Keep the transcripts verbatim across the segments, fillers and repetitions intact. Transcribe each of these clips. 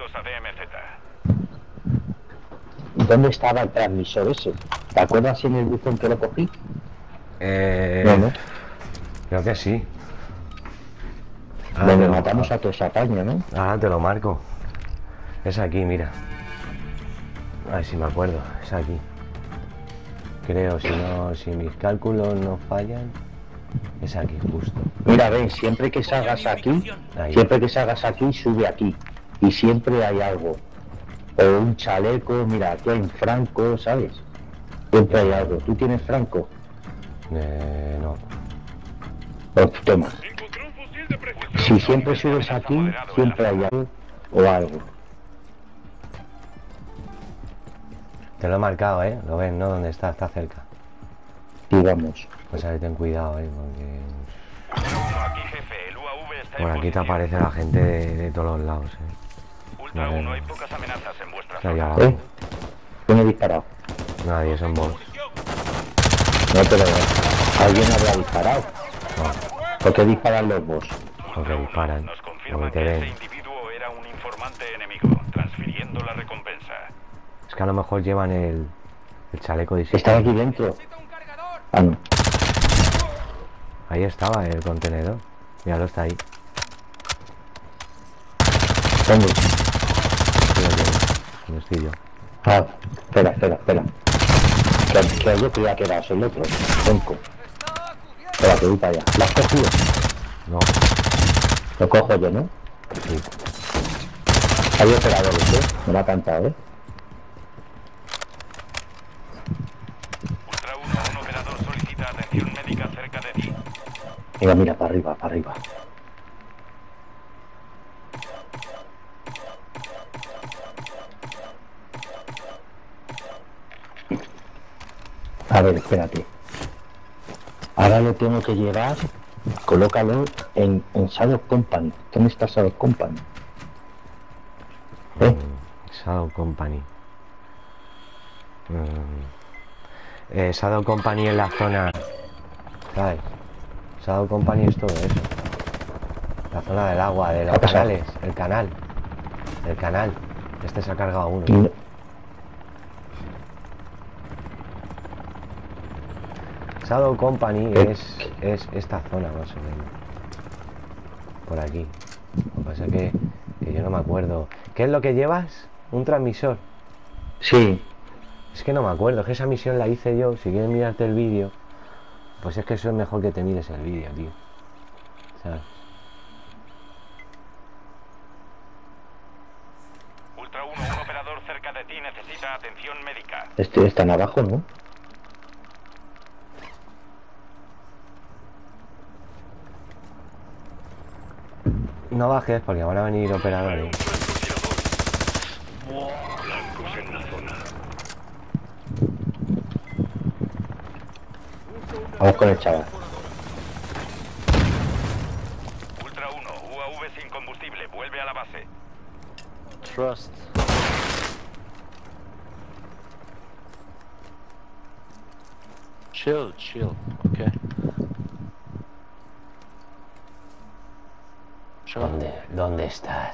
Bienvenidos a D M Z. ¿Dónde estaba el transmisor ese? ¿Te acuerdas si en el buzón que lo cogí? Eh... No, no. Creo que sí. Bueno, matamos a toda esa paña, ¿no? Ahora te lo marco. Es aquí, mira. A ver si me acuerdo. Es aquí. Creo, si no, si mis cálculos no fallan, es aquí justo. Mira, ven, siempre que salgas aquí, Ahí. siempre que salgas aquí, sube aquí. Y siempre hay algo. O un chaleco, mira, aquí hay un franco, ¿sabes? Siempre hay algo. ¿Tú tienes franco? Eh, no. Pues toma. Si siempre subes aquí, siempre hay algo o algo. Te lo he marcado, ¿eh? Lo ves, ¿no? ¿Dónde está? Está cerca. Y vamos. Pues a ver, ten cuidado, ¿eh? Porque... Aquí, jefe, el U A V está en por aquí te posición. aparece la gente de, de todos los lados, ¿eh? Ultra Vale. uno, hay pocas amenazas en vuestra Está allá zona. abajo. ¿Eh? ¿Quién he disparado? Nadie, son bots. No te lo veo. ¿Alguien habrá disparado? No, ¿Por qué disparan los boss? porque disparan. Nos Porque confirman te que ese ven. individuo era un informante enemigo, transfiriendo la recompensa. Es que a lo mejor llevan el, el chaleco de Están aquí dentro. Ah, no. Ahí estaba el contenedor. Míralo, está ahí. ¿Dónde? Sí, lo tiene. ¿Dónde estoy yo? Ah, espera, espera, espera. Que, que yo creía que eras el otro. Tonco. Espera, que voy para allá. ¿Lo has cogido? No, Lo cojo yo, ¿no? sí. Hay operadores, ¿eh? Me lo ha cantado, ¿eh? Ultra uno, un operador solicita atención médica cerca de ti. Mira, mira, para arriba, para arriba. A ver, espérate. Ahora lo tengo que llevar. Colócalo en, en Shadow Company. ¿Dónde está Shadow Company? ¿Eh? Shadow Company. Mm. Eh, Shadow Company en la zona. ¿Sabes? Shadow Company es todo eso. La zona del agua, de los ¿Qué ha pasado? canales. El canal. El canal. Este se ha cargado uno. Y no- Shadow Company ¿Qué? es, es esta zona más o menos. Por aquí. Lo que pasa es que, que yo no me acuerdo. ¿Qué es lo que llevas? Un transmisor. Sí. Es que no me acuerdo, es que esa misión la hice yo. Si quieres mirarte el vídeo, pues es que eso es mejor que te mires el vídeo, tío. ¿Sabes? Ultra uno, un operador cerca de ti necesita atención médica. Este están abajo, ¿no? No bajes porque van a venir operadores. Blancos en la zona. Vamos con el chaval. Ultra uno, U A V sin combustible, vuelve a la base. Trust. Chill, chill, okay. Sure. ¿Dónde, ¿Dónde estás?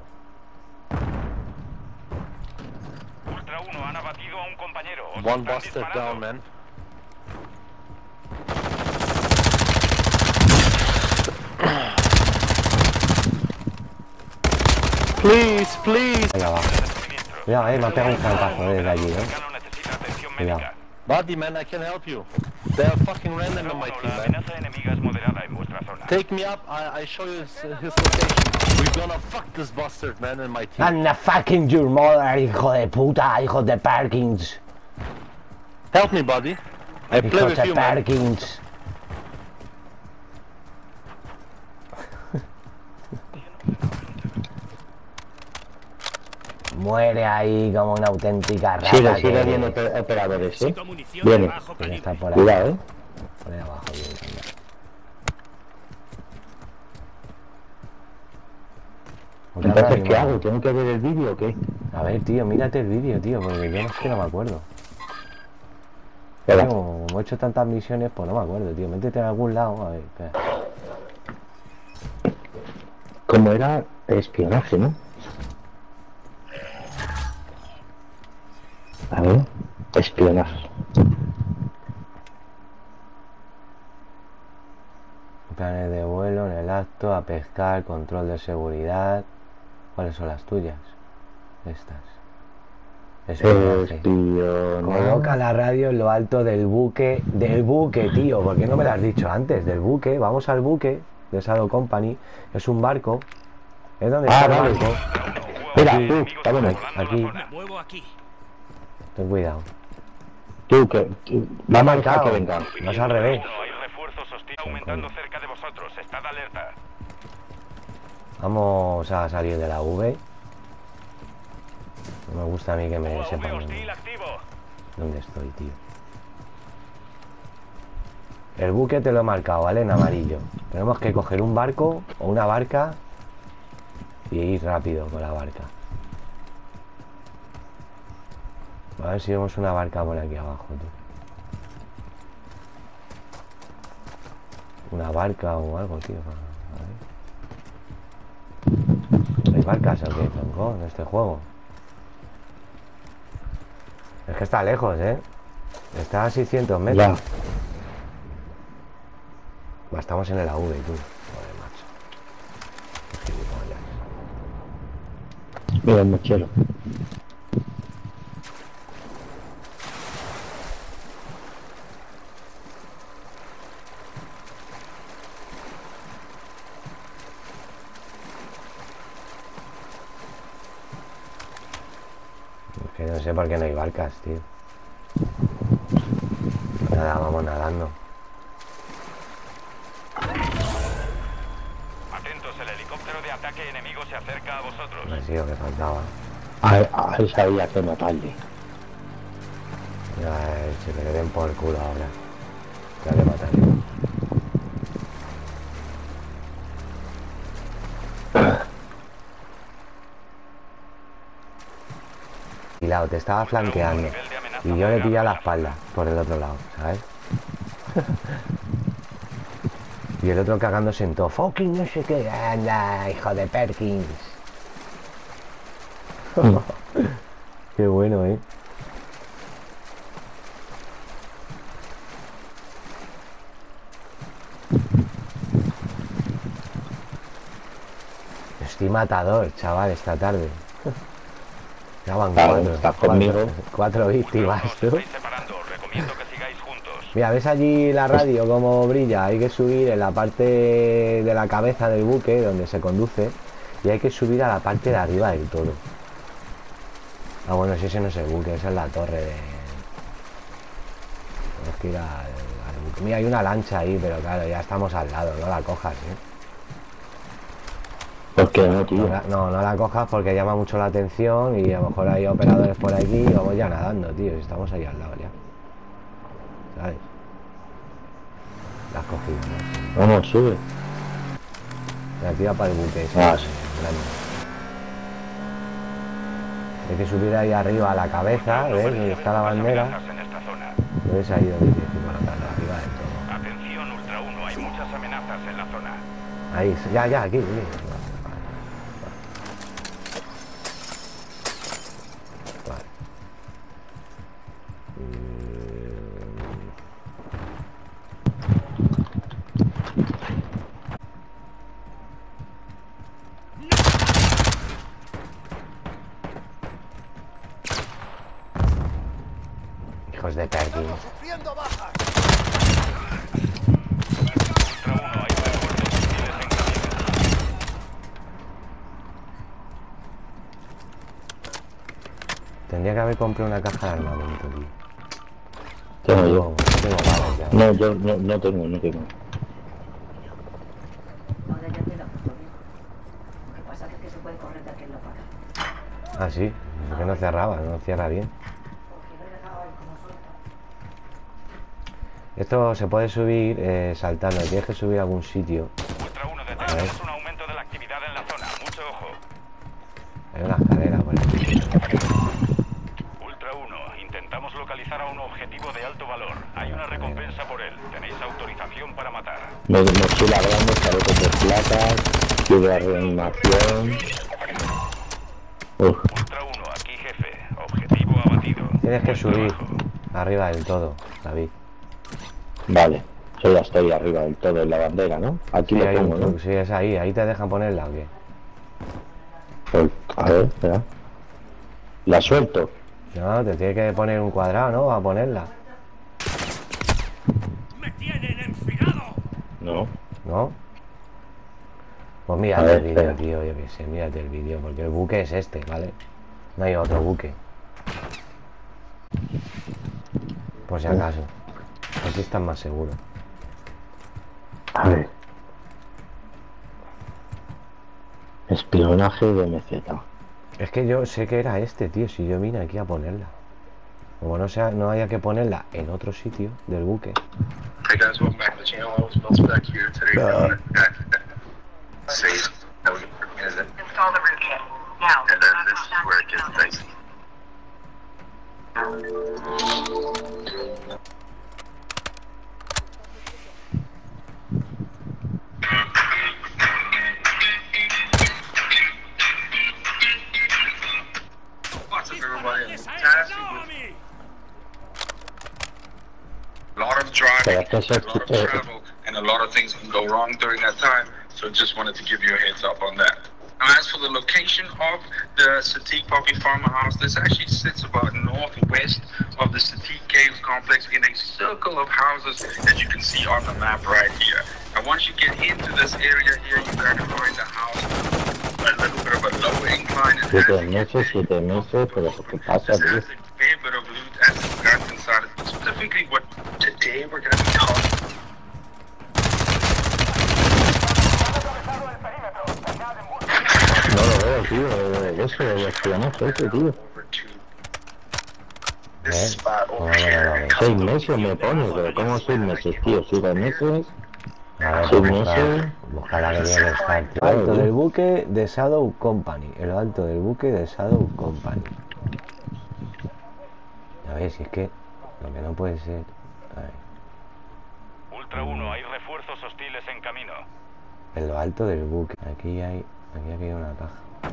Ultra uno, han abatido a un compañero. Os One están buster disparando. down, man. Please, please. Ahí abajo. Cuidado, eh, me ha pegado un zancazo eh, desde allí, eh. Cercano necesita atención Cuidado. médica. Buddy, man, I can help you. They are fucking random on my Uno, team, la man. amenaza enemiga es moderada en vuestra zona. Take me up, I, I show you his, his location. We're gonna fuck this bastard, man, and my team. Anna fucking your mother, hijo de puta, hijo de Parkins. Help me, buddy. I play Hijo with de you, man. Parkins. Muere ahí como una auténtica rata. Sigue, que sigue eres. viendo oper- operadores, ¿eh? Munición de Viene. bajo Ya calibre. está por ahí. Cuidado, ¿eh? Por ahí abajo, bien, anda. Otra Entonces, vez, ¿qué animal. hago? ¿Tengo que ver el vídeo o qué? A ver, tío, mírate el vídeo, tío, porque yo no es que no me acuerdo. Espera. Como, como he hecho tantas misiones, pues no me acuerdo, tío. Métete en algún lado, a ver, espera. Como era espionaje, ¿no? espionaje. Planes de vuelo en el acto, a pescar, control de seguridad. ¿Cuáles son las tuyas? Estas. Espionaje. Espionaje. Coloca la radio en lo alto del buque. Del buque, tío. ¿Por qué no me lo has dicho antes? Del buque. Vamos al buque de Shadow Company. Es un barco. ¿Es donde Ah, está el vale. barco? Mira, Aquí. tú, está bueno. Aquí. Muevo aquí. Ten cuidado. Tú, que... que- Me ha vamos a dejar marcado. que vengan. No es al revés. No hay refuerzos hostiles aumentando cerca de vosotros. Estad alerta. Vamos a salir de la V. No me gusta a mí que me U A V sepan hostil activo. dónde estoy, tío. El buque te lo he marcado, ¿vale? En amarillo. Tenemos que coger un barco o una barca y ir rápido con la barca. A ver si vemos una barca por aquí abajo, tú. Una barca o algo, tío. A ver. ¿Hay barcas o qué, tronco, en este juego? Es que está lejos, ¿eh? Está a seiscientos metros. Ya. Va, estamos en el A V, tú. Joder, macho. Qué gilipollas. Mira el mochero. Es que no sé por qué no hay barcas, tío. Nada, vamos nadando. Atentos, el helicóptero de ataque enemigo se acerca a vosotros. Me ha sido que faltaba. A, a esa había que matarle. Ya, eh, se me le den por el culo ahora. Ya le mataré. Y lado, te estaba flanqueando. Y yo le pillé a la espalda por el otro lado, ¿sabes? Y el otro cagándose en todo. Fucking no sé qué. Anda, hijo de Perkins. Qué bueno, ¿eh? Estoy matador, chaval, esta tarde. Ya van Claro, cuatro, estás cuatro, conmigo. cuatro víctimas, Os tú. estáis separando. Recomiendo que sigáis juntos. Mira, ¿ves allí la radio cómo brilla? Hay que subir en la parte de la cabeza del buque donde se conduce y hay que subir a la parte de arriba del todo. Ah, bueno, si ese no es el buque, esa es la torre de... Tenemos que ir al, al buque. Mira, hay una lancha ahí, pero claro, ya estamos al lado, no la cojas, ¿eh? ¿Por qué no, No tío? la, no, no la cojas porque llama mucho la atención y a lo mejor hay operadores por aquí y vamos ya nadando, tío, si estamos ahí al lado ya. ¿Sabes? La has cogido, ¿no? Vamos, sube. La tira para el buque ese, Ah, sí. grande. Hay que subir ahí arriba a la cabeza, ¿ves? Donde está la bandera. Amenazas en esta zona. ¿Ves ahí donde tienes que colocarla? Arriba del todo. Atención, Ultra uno. Hay muchas amenazas en la zona. Ahí, ya, ya, aquí, aquí. Vale. Hijos de Perkins. Ultra uno. Hay refuerzos hostiles en camino. Tendría que haber comprado una caja de armamento, tío. Tengo No, yo. no tengo balas ya. No, yo no, no tengo, no tengo. Ahora ya te la puedo bien. Lo que pasa es que se puede correr de aquel lado para acá. Ah, sí. Es que no cerraba, no cierra bien. Porque lo he dejado ahí como suelto. Esto se puede subir eh, saltando. Tienes que subir a algún sitio. Ultra uno. Detectamos un aumento de la actividad en la zona. Mucho ojo. Hay una escalera por aquí. Ultra uno. Intentamos localizar a un objetivo de alto valor. Hay una recompensa por él. Tenéis autorización para matar. Me, mochila grande, chalecos de placas, tuve de reanimación. Uf, Ultra uno. Aquí, jefe. Objetivo abatido. Tienes que Buen subir. trabajo. Arriba del todo, David. Vale, yo ya estoy arriba del todo en la bandera, ¿no? Aquí Sí, lo hay pongo, un- ¿no? sí, es ahí, ahí te dejan ponerla o qué. Pues, a ver, espera. La suelto. No, te tiene que poner un cuadrado, ¿no? A ponerla. ¡Me tienen enfilado! No. ¿No? Pues A mírate ver, el vídeo, espera. tío, yo qué sé, mírate el vídeo, porque el buque es este, ¿vale? No hay otro buque. Por si acaso. Aquí estás más seguro. A ver. Espionaje de M Z. Es que yo sé que era este, tío, si yo vine aquí a ponerla. Como no sea, no haya que ponerla en otro sitio del buque. Hey guys, welcome back to the channel. I was supposed to be back here today. Uh, Safe. That was is it? Install the root kit. Now. And then this is where it gets dicey. What's up, everybody? I'm fantastic with a lot of driving, Pero es que a eso- lot of eh, travel, and a lot of things can go wrong during that time. So just wanted to give you a heads up on that. Now, as for the location of the Satiq Poppy Farmhouse, this actually sits about northwest of the Satiq Caves complex in a circle of houses that you can see on the map right here. And once you get into this area here, you kind of find the house a little bit of a lower incline. And Siete as you get meses, siete meses, pero ¿qué pasa, this tío? has a fair bit of loot and some guns inside it. Specifically, what today we're going to be talking. No lo veo, tío. eh, Eso, el espionaje ese, tío. Over to this spot over Vamos a ver, here. a ver. Seis meses me pone, pero ¿cómo seis meses, tío? Siete meses. A ver, Seis busca, meses. busca la que tiene que estar, tío. El alto del buque de Shadow Company. El alto del buque de Shadow Company. A ver, si es que lo que no puede ser. A ver, Ultra uno, hay refuerzos hostiles en camino. en lo alto del buque. Aquí hay. Aquí hay una caja.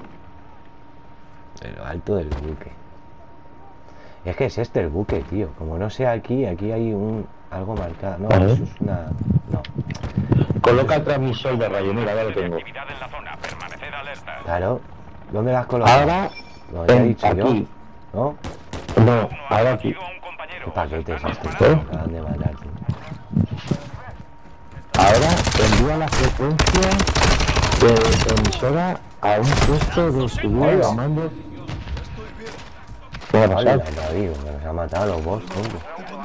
En lo alto del buque. Es que es este el buque, tío. Como no sea aquí, aquí hay un. Algo marcado. No, A ver. eso es una. No. Coloca el transmisor de rayo, mira, ya lo tengo. Actividad en la zona, permaneced alerta. Claro. ¿Dónde las colocas? Ahora, Lo he en- dicho aquí. yo. ¿No? No, ahora aquí. Sigo a un compañero. ¿Qué paquetes Os están estos? disparando. Me acaban de matar, tío. Ahora envía la frecuencia de emisora a un puesto de subida Hola. a mando. ¿Qué va a Hola, pasar? ya digo, que nos ha matado los boss, tonto.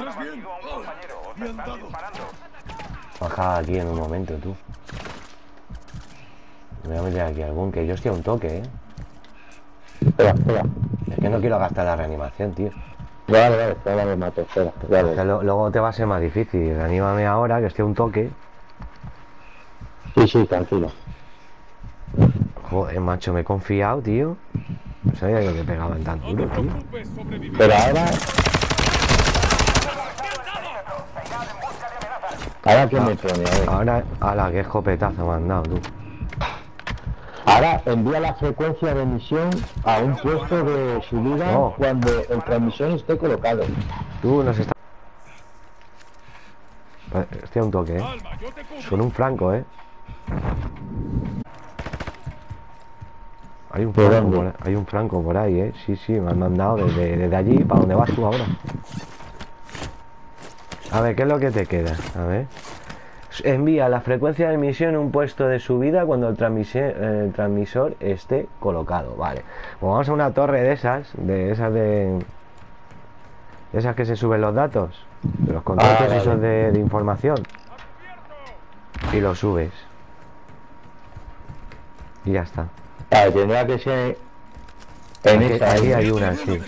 Baja aquí en un momento, tú. Me voy a meter aquí al búnker. Yo estoy a un toque, eh. Espera, espera. Es que no quiero gastar la reanimación, tío. Vale, vale, ahora me mato, espera. Es que Vale. lo- luego te va a ser más difícil. Reanímame ahora, que estoy a un toque. Sí, sí, tranquilo. Joder, macho, me he confiado, tío. No sabía yo que pegaban tan duro, tío. Pero ahora. Ahora que me pone, a ver. Ahora, ala, qué escopetazo me han dado, tú. Ahora envía la frecuencia de emisión a un puesto de subida No. cuando el transmisor esté colocado. Tú nos estás... Estoy a un toque, eh. Son un franco, eh. Hay un ¿De franco dónde? por ahí, hay un franco por ahí, eh. Sí, sí, me han mandado desde, desde allí. ¿Para dónde vas tú ahora? A ver, ¿qué es lo que te queda? A ver. Envía la frecuencia de emisión a un puesto de subida cuando el, transmise- el transmisor esté colocado. Vale. Pues vamos a una torre de esas, de esas de... de esas que se suben los datos, de los contratos Ah, vale. esos de, de información. Y los subes. Y ya está. Vale, tendrá que ser en Aquí, esa. aquí ¿eh? hay una, sí.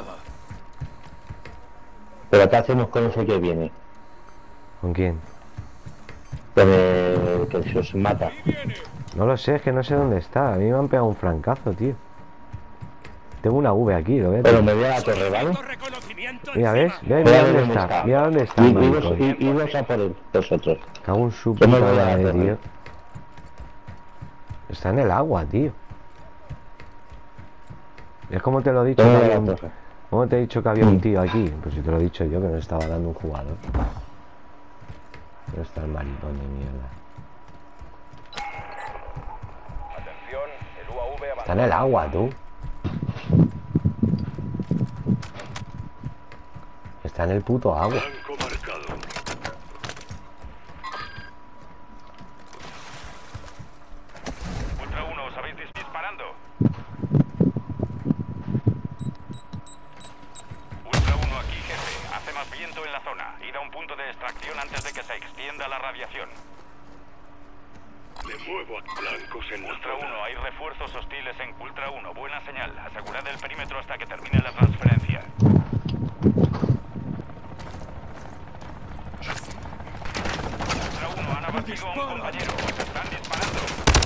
Pero ¿qué hacemos con ese que viene? ¿Con quién? Con el que se os mata. No lo sé, es que no sé dónde está. A mí me han pegado un francazo, tío. Tengo una V aquí, lo ves. Pero me voy a la torre, ¿vale? Mira, ¿ves? ¿Ves? Voy Mira a ver dónde está. Mira dónde está. Y, y, maricón. vos- y- y vos a por él, vosotros. Cago en su Yo me puta voy a la madre, torre. tío. Está en el agua, tío. Es como te lo he dicho, Yo me que voy a hay la un, torre. ¿Cómo te he dicho que había un tío aquí? Pues si te lo he dicho yo, que nos estaba dando un jugador. ¿Dónde está el maricón de mierda? Atención, el U A V avanza. Está en el agua, tú. Está en el puto agua. Blanco marcado. Ultra uno, ¿os habéis dis- disparando? Ultra uno aquí, jefe. Hace más viento en la zona. Id a un punto de extracción antes de que se extienda la radiación. Me muevo a blancos en la Ultra zona. uno, hay refuerzos hostiles en Ultra uno. Buena señal. Asegurad el perímetro hasta que termine la transferencia. Ultra uno, han abatido a un compañero. Os están disparando.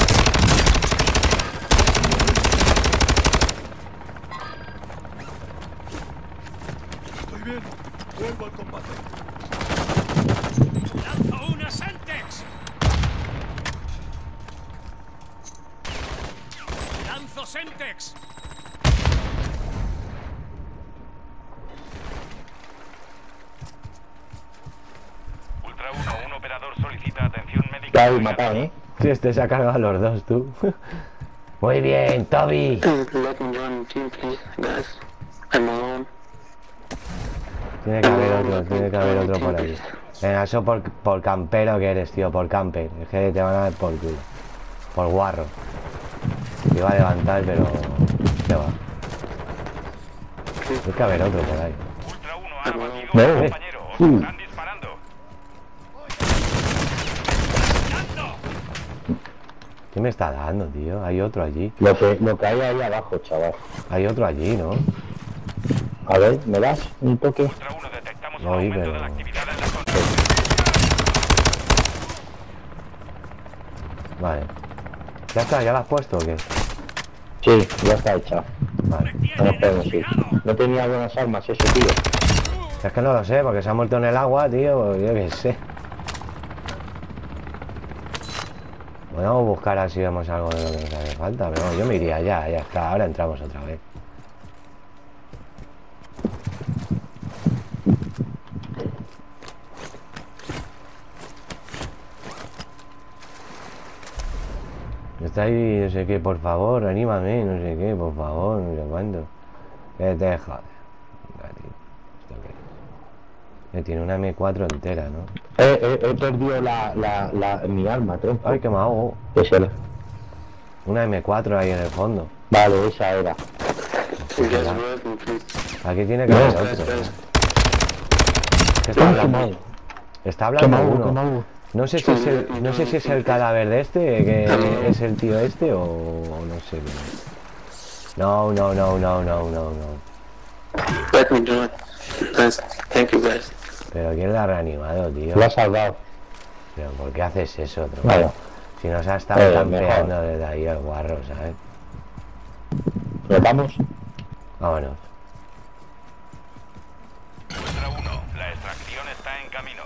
Estoy bien. Vuelvo al combate. ¡Lanzo una Semtex! ¡Lanzo Semtex! Ultra uno, un operador solicita atención médica. La habéis matado, ¿eh? Sí, este se ha cargado a los dos, tú. Muy bien, Toby. Let me join team, please, guys. I'm alone. Tiene que haber otro, tiene que haber otro por ahí. Venga, eso por, por campero que eres, tío, por camper. Es que te van a dar por culo. Por guarro. Te iba a levantar, pero... ¿Qué va? Tiene que haber otro por ahí. Ultra uno, han abatido a un No. compañero. Os Mm. están disparando. ¿Qué me está dando, tío? Hay otro allí. Lo que, lo que hay ahí abajo, chaval. Hay otro allí, ¿no? A ver, ¿me das un toque? Ultra uno, detectamos un No, y aumento pero- de la actividad en la zona. Vale. ¿Ya está? ¿Ya lo has puesto o qué? Sí, ya está hecha. Vale. No nos podemos ir. No tenía buenas armas ese tío. Es que no lo sé, porque se ha muerto en el agua, tío. Pues yo qué sé. Bueno, vamos a buscar así vemos algo de lo que nos hace falta. Pero bueno, yo me iría ya, ya está. Ahora entramos otra vez. Está ahí, no sé qué, por favor, anímame, no sé qué, por favor, no sé cuánto. Que te joder. Venga, tío. ¿Esto qué es? Que tiene una eme cuatro entera, ¿no? He, he, he perdido la, la, la, mi arma, tronco. Ay, que me ahogo. Esa era. Una eme cuatro ahí en el fondo. Vale, esa era. You guys revive me, please. Aquí tiene que No, haber Guys, otro. guys. ¿Qué está Quemado, hablando? Está hablando quemado, uno. quemado. No sé si es el, no sé si es el cadáver de este, que es el tío este, o, o no sé quién es. No, no, no, no, no, no, no. Let me join. Guys, thank you, guys. Pero ¿quién la ha reanimado, tío? Lo has salvado. Pero ¿por qué haces eso, tronco? Vale. Si nos ha estado Eh, campeando mejor. desde ahí el guarro, ¿sabes? ¿Nos vamos? Vámonos. Ultra uno, la extracción está en camino.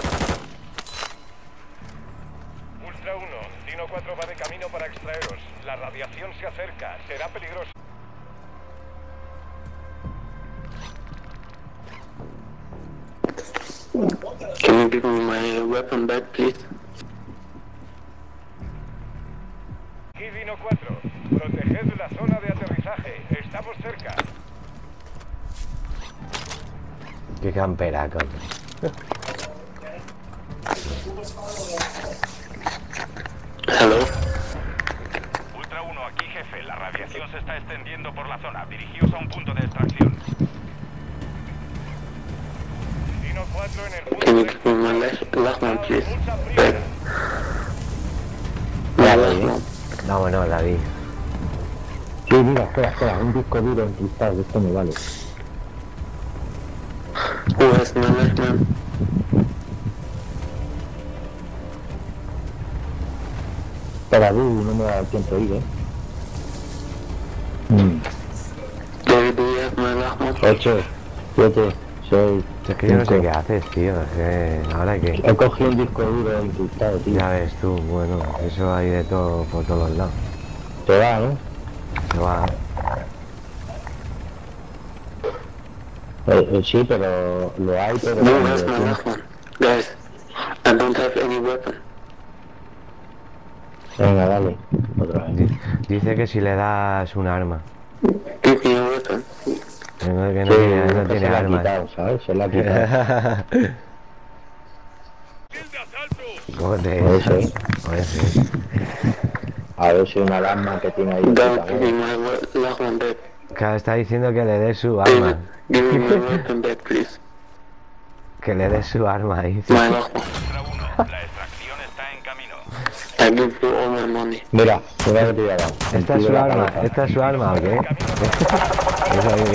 Ultra uno, Dino cuatro va de camino para extraeros. La radiación se acerca, será peligroso. Can you give me my weapon back, please? Aquí Dino cuatro, proteged la zona de aterrizaje, estamos cerca. Qué camperaco. Hello? Ultra uno, aquí jefe, la radiación se está extendiendo por la zona. Dirigíos a un punto de extracción. Dino cuatro en el punto Can you de give me my last, last one, please? Pulsa primero. My Ya, last ¿eh? one. Vámonos, David. Sí, mira, espera, espera. Un disco duro encriptado, esto me vale. Who has my last one? Espera, uh, no me da tiempo de ir, ¿eh? Mm. David, do you have my last one? ocho, siete, seis, Es que yo no sé cinco. qué haces, tío. Es que ahora que... He cogido un disco duro encriptado, tío. Ya ves tú, bueno, eso hay de todo por todos los lados. Te va, ¿no? Se va. Eh, eh, sí, pero lo hay, pero... No, cuando that's my tienes- last one. Guys, I don't have any weapon. Venga, dale. Otra vez. Di- Dice que si le das un arma. Give me a weapon. Que no, que no Sí, tiene, no que tiene se la ha armas. quitado, ¿sabes? Se la ha quitado. Joder, Eso es. joder, sí. A ver si una alarma que tiene ahí. de Guys, puta give me madre. my we- last one back. Claro, está diciendo que le dé su David, arma. give me my weapon back, please. Que le dé su arma, dice. My last one. Ultra uno, la extracción está en camino. I give you all my money. Mira, mira que te voy a dar. ¿Esta es su arma? ¿Esta es su arma o qué? Eso ahí.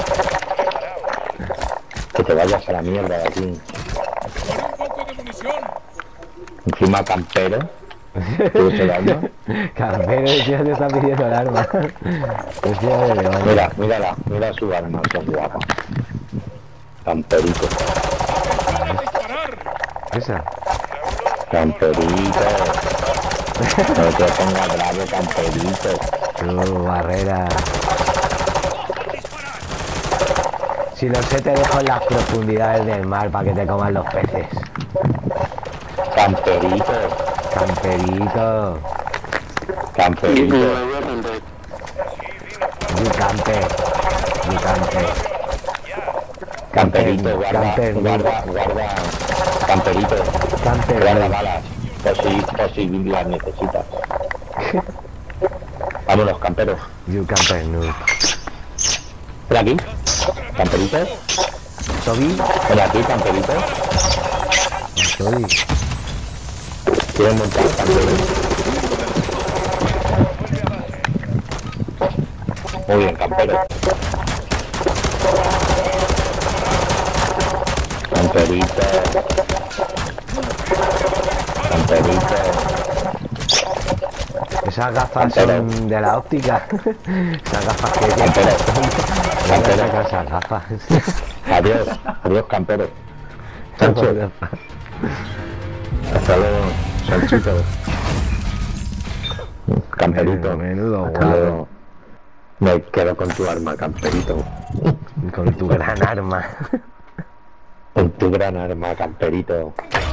Que te vayas a la mierda de aquí. Un poco de munición. Encima campero. ¿Tienes el arma? Campero, el tío te está pidiendo el arma. Hostia de león. Mira, mírala, mira su arma, son guapas. Camperito, Esa. camperito. No te pongas bravo, camperito. Tu barrera. Si lo sé, te dejo en las profundidades del mar para que te coman los peces. Camperito, Camperito. Give me camperito. my weapon back. You camper. You camper. Camperito, guarda, Camper, guarda, guarda. Camperito, Camper. guarda balas. Por si, por si las necesitas. Vámonos, camperos. You camper noob. Ven aquí, camperito. Toby. Ven aquí, camperito. Toby. ¿Quieres montar, camperito? Muy bien, campero. Camperito. Camperito. Esas gafas Campero. son de la óptica. Esas gafas que Campero. Campero. Campero. Esas gafas. Adiós, adiós, campero. Sancho, hasta luego, Sanchito. Camperito. Menudo Hasta guapo. luego. Me quedo con tu arma, camperito. Con tu gran arma. Con tu gran arma, camperito.